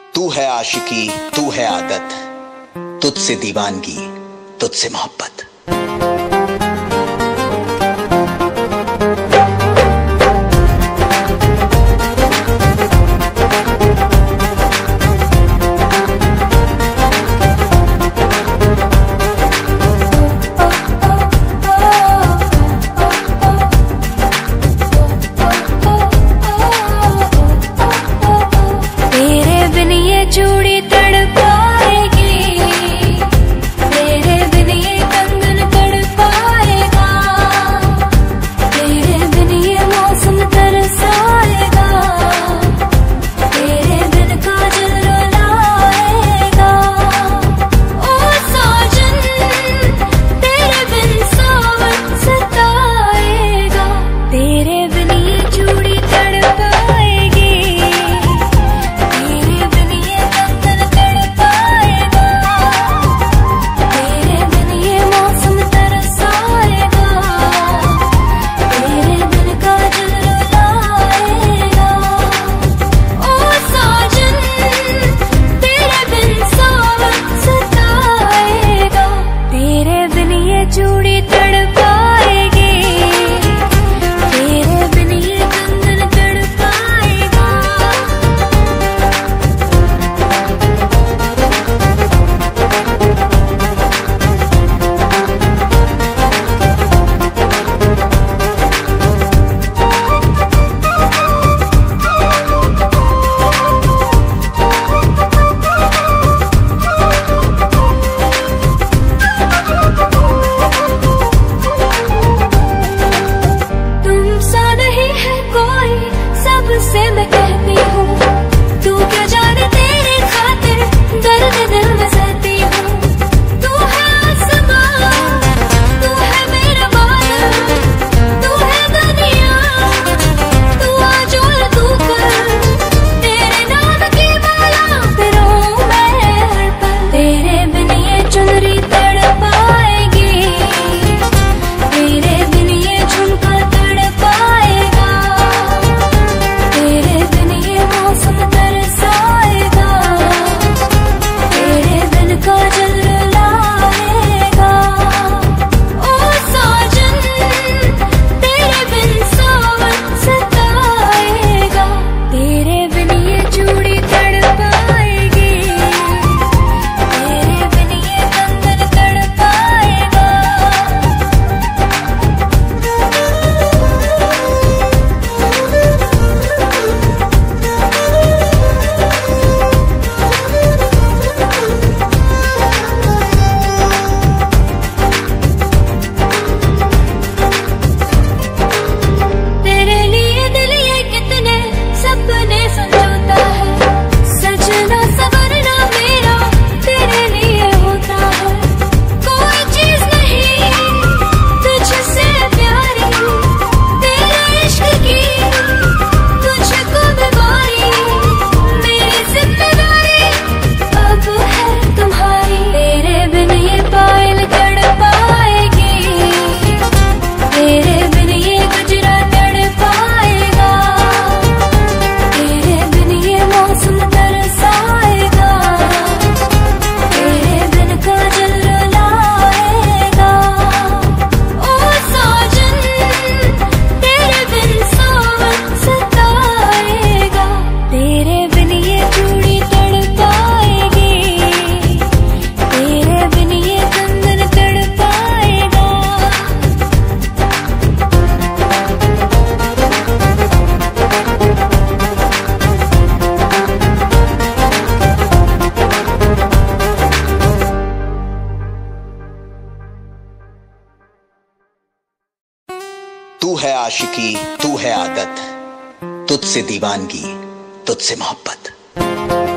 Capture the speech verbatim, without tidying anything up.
तू है आशिकी, तू है आदत, तुझसे दीवानगी, तुझसे मोहब्बत। चूड़ी तड़पाएगी, तेरे बिन ये कंगन तड़पाएगा, तेरे बिन ये मौसम तरसाएगा, तेरे बिन काजल रुलाएगा। ओ साजन तेरे बिन सावन सताएगा, तेरे बिन ये चूड़ी तड़पाएगी, चूड़ी तड़पाएगी, तेरे बिन ये कंगन तड़पाएगा। से मैं कहती हूँ, तू क्या जाने तेरे खातिर दर्द दिल में सहती हूँ। तू है आसमां, तू है मेरा बादल, तू है दुनिया, तू आज और तू कल, तेरे नाम की माला फिरूं मैं हर पल। तेरे बिन ये चुनरी तड़पाएगी, तेरे बिन ये झुमका तड़पाएगा, तेरे बिन ये मौसम तरसाएगा, तेरे बिन काजल रुलाएगा। ओ साजन तेरे बिन सावन सताएगा, तेरे बिन ये चूड़ी तड़पाएगी, तेरे बिन ये कंगन तड़पाएगा। तेरे लिए दिल ये कितने सपने संजोता है, सजना सवरना मेरा तेरे लिए होता है। कोई चीज नहीं तुझसे प्यारी, तेरे इश्क की तुझको बीमारी, मेरी जिम्मेदारी अब है तुम्हारी। तेरे बिन ये पायल तड़पाएगी, तेरे बिन ये गजरा तड़पाएगा, तेरे बिन ये मौसम तरसाएगा, तेरे बिन काजल रुलाएगा। ओ साजन तेरे बिन सावन सताएगा, तेरे बिन ये चूड़ी तड़पाएगी, तेरे बिन ये कंगन तड़पाएगा। तू है आशिकी, तू है आदत, तुझसे दीवानगी, तुझसे मोहब्बत।